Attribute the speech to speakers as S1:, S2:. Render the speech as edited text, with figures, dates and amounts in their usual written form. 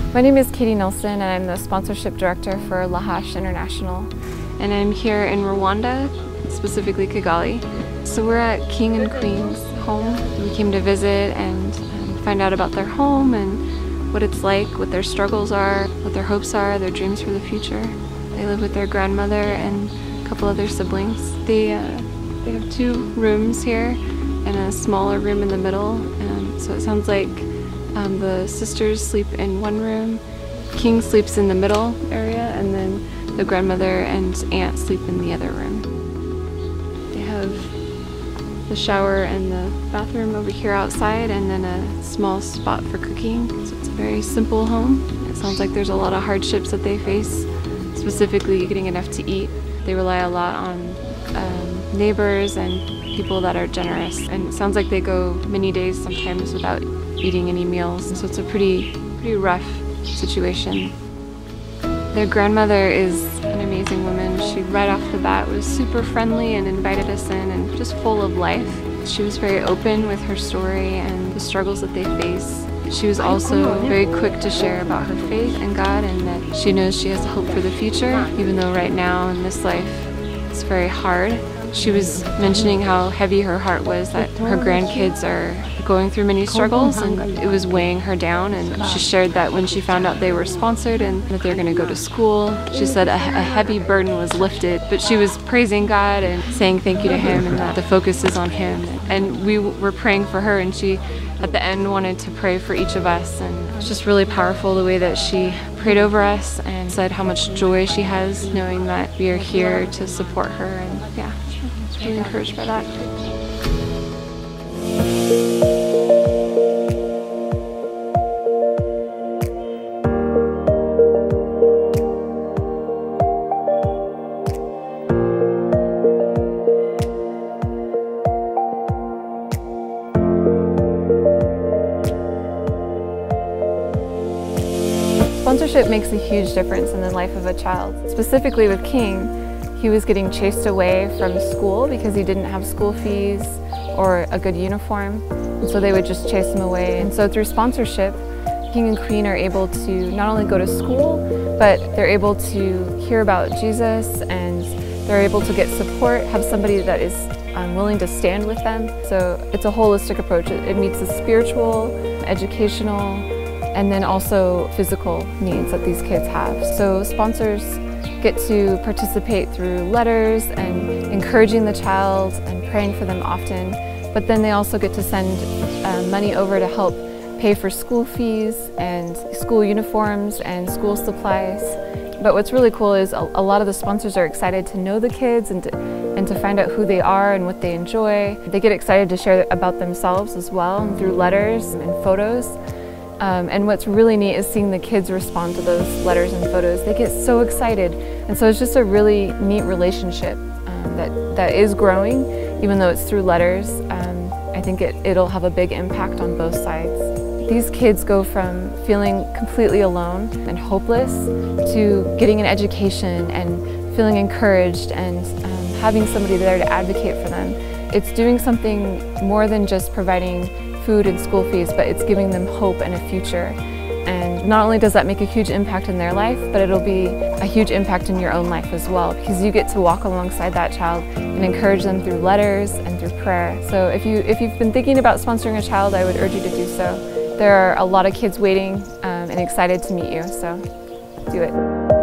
S1: My name is Katie Nelson and I'm the sponsorship director for Lahash International.
S2: And I'm here in Rwanda, specifically Kigali. So we're at King and Queen's home. We came to visit and find out about their home and what it's like, what their struggles are, what their hopes are, their dreams for the future. They live with their grandmother and a couple other siblings. They have 2 rooms here and a smaller room in the middle. So it sounds like the sisters sleep in one room, King sleeps in the middle area, and then the grandmother and aunt sleep in the other room. They have the shower and the bathroom over here outside, and then a small spot for cooking. So it's a very simple home. It sounds like there's a lot of hardships that they face, specifically getting enough to eat. They rely a lot on neighbors and people that are generous, and it sounds like they go many days sometimes without eating any meals. So it's a pretty rough situation. Their grandmother is an amazing woman. She right off the bat was super friendly and invited us in and just full of life. She was very open with her story and the struggles that they face. She was also very quick to share about her faith in God and that she knows she has hope for the future, even though right now in this life it's very hard. She was mentioning how heavy her heart was that her grandkids are going through many struggles and it was weighing her down, and she shared that when she found out they were sponsored and that they're going to go to school, she said a heavy burden was lifted, but she was praising God and saying thank you to Him and that the focus is on Him. And we were praying for her, and she at the end wanted to pray for each of us, and it's just really powerful the way that she prayed over us and said how much joy she has knowing that we are here to support her, and yeah, I was really encouraged by that.
S1: Sponsorship makes a huge difference in the life of a child. Specifically with King, he was getting chased away from school because he didn't have school fees or a good uniform, and so they would just chase him away. And so through sponsorship, King and Queen are able to not only go to school, but they're able to hear about Jesus, and they're able to get support, have somebody that is willing to stand with them. So it's a holistic approach. It meets the spiritual, educational, and then also physical needs that these kids have. So sponsors get to participate through letters and encouraging the child and praying for them often, but then they also get to send money over to help pay for school fees and school uniforms and school supplies. But what's really cool is a lot of the sponsors are excited to know the kids and to find out who they are and what they enjoy. They get excited to share about themselves as well through letters and photos. And what's really neat is seeing the kids respond to those letters and photos. They get so excited, and so it's just a really neat relationship that is growing, even though it's through letters. I think it'll have a big impact on both sides. These kids go from feeling completely alone and hopeless to getting an education and feeling encouraged and having somebody there to advocate for them. It's doing something more than just providing food and school fees, but it's giving them hope and a future. And not only does that make a huge impact in their life, but it'll be a huge impact in your own life as well, because you get to walk alongside that child and encourage them through letters and through prayer. So if you've been thinking about sponsoring a child, I would urge you to do so. There are a lot of kids waiting and excited to meet you, so do it.